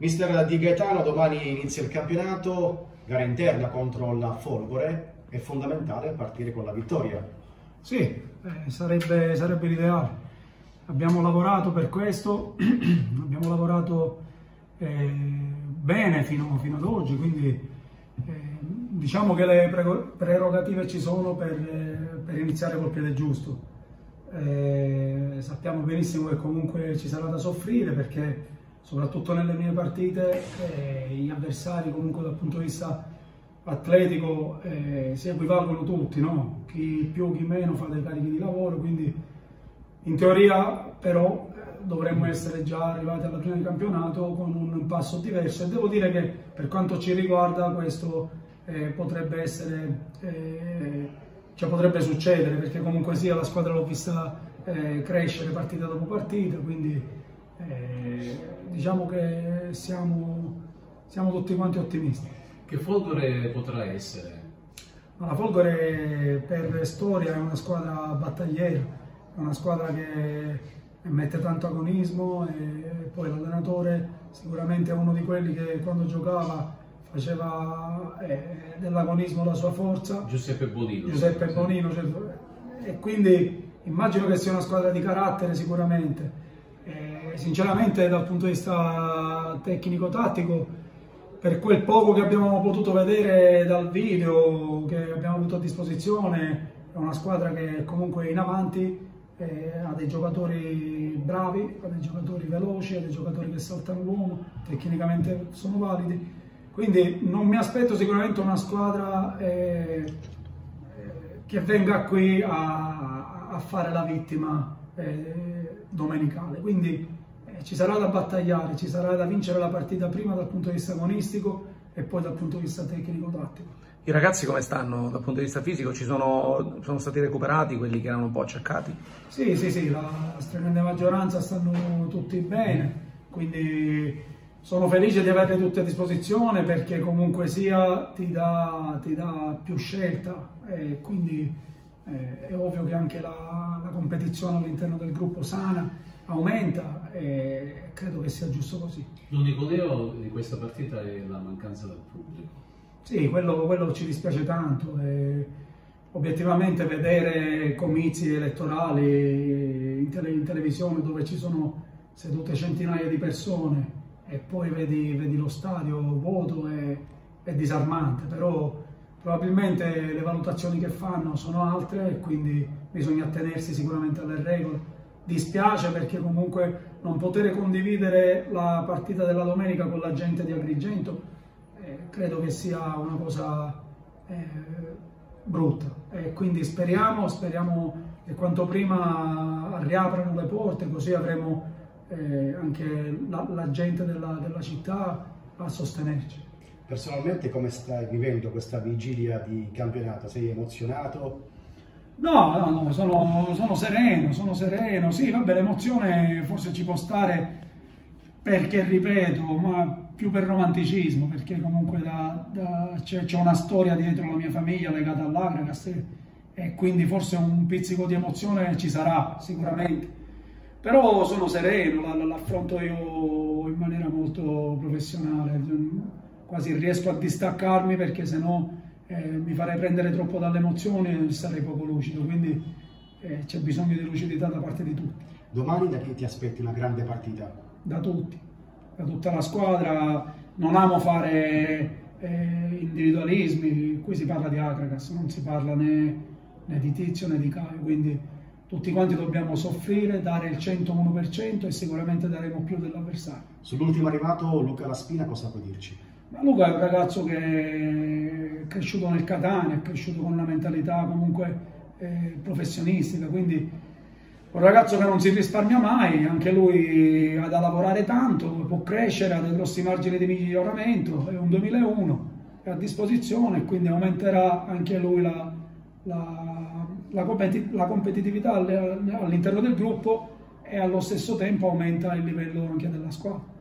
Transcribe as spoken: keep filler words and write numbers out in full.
Mister Di Gaetano, domani inizia il campionato, gara interna contro la Folgore, è fondamentale partire con la vittoria. Sì, eh, sarebbe, sarebbe l'ideale. Abbiamo lavorato per questo, abbiamo lavorato eh, bene fino, fino ad oggi, quindi eh, diciamo che le prerogative ci sono per, eh, per iniziare col piede giusto. Eh, sappiamo benissimo che comunque ci sarà da soffrire, perché soprattutto nelle mie partite eh, gli avversari comunque dal punto di vista atletico eh, si equivalgono tutti, no? Chi più chi meno fa dei carichi di lavoro, quindi in teoria però dovremmo essere già arrivati alla fine del campionato con un passo diverso, e devo dire che per quanto ci riguarda questo eh, potrebbe essere eh, cioè potrebbe succedere, perché comunque sia la squadra l'ho vista eh, crescere partita dopo partita, quindi eh, diciamo che siamo, siamo tutti quanti ottimisti. Che Folgore potrà essere? La Folgore per storia è una squadra battagliera, è una squadra che mette tanto agonismo, e poi l'allenatore sicuramente è uno di quelli che quando giocava faceva eh, dell'agonismo la sua forza. Giuseppe Bonino. Giuseppe Bonino, cioè, e quindi immagino che sia una squadra di carattere sicuramente. Eh, sinceramente dal punto di vista tecnico-tattico, per quel poco che abbiamo potuto vedere dal video che abbiamo avuto a disposizione, è una squadra che comunque è in avanti, eh, ha dei giocatori bravi, ha dei giocatori veloci, ha dei giocatori che saltano l'uomo, tecnicamente sono validi, quindi non mi aspetto sicuramente una squadra eh, che venga qui a, a fare la vittima eh, domenicale, quindi eh, ci sarà da battagliare, ci sarà da vincere la partita prima dal punto di vista agonistico e poi dal punto di vista tecnico-tattico. I ragazzi come stanno dal punto di vista fisico? Ci sono, sono stati recuperati quelli che erano un po' acciaccati? Sì, sì, sì, la stragrande maggioranza stanno tutti bene, quindi sono felice di averli tutti a disposizione, perché comunque sia ti dà, ti dà più scelta, e quindi eh, è ovvio che anche la, la competizione all'interno del gruppo sana aumenta, e credo che sia giusto così. L'unico deo di questa partita è la mancanza del pubblico. Sì, quello, quello ci dispiace tanto. E obiettivamente vedere comizi elettorali in, tele, in televisione dove ci sono sedute centinaia di persone e poi vedi, vedi lo stadio vuoto è, è disarmante, però probabilmente le valutazioni che fanno sono altre e quindi bisogna attenersi sicuramente alle regole. Dispiace perché comunque non poter condividere la partita della domenica con la gente di Agrigento eh, credo che sia una cosa eh, brutta, e quindi speriamo, speriamo che quanto prima riaprano le porte, così avremo eh, anche la, la gente della, della città a sostenerci. Personalmente come stai vivendo questa vigilia di campionato? Sei emozionato? No, no, no, sono, sono sereno, sono sereno, sì, vabbè, l'emozione forse ci può stare perché, ripeto, ma più per romanticismo, perché comunque c'è una storia dietro la mia famiglia legata all'Agragas, e quindi forse un pizzico di emozione ci sarà sicuramente, però sono sereno, l'affronto io in maniera molto professionale, quasi riesco a distaccarmi, perché sennò eh, mi farei prendere troppo dalle emozioni e sarei poco lucido, quindi eh, c'è bisogno di lucidità da parte di tutti. Domani da chi ti aspetti una grande partita? Da tutti, da tutta la squadra. Non amo fare eh, individualismi, qui si parla di Agragas, non si parla né, né di Tizio né di Caio, quindi tutti quanti dobbiamo soffrire, dare il centouno per cento e sicuramente daremo più dell'avversario. Sull'ultimo arrivato, Luca Laspina, cosa puoi dirci? Ma Luca è un ragazzo che è cresciuto nel Catania, è cresciuto con una mentalità comunque eh, professionistica, quindi un ragazzo che non si risparmia mai, anche lui ha da lavorare tanto, può crescere, ha dei grossi margini di miglioramento, è un duemilauno, è a disposizione, quindi aumenterà anche lui la, la, la, competi la competitività all'interno del gruppo, e allo stesso tempo aumenta il livello anche della squadra.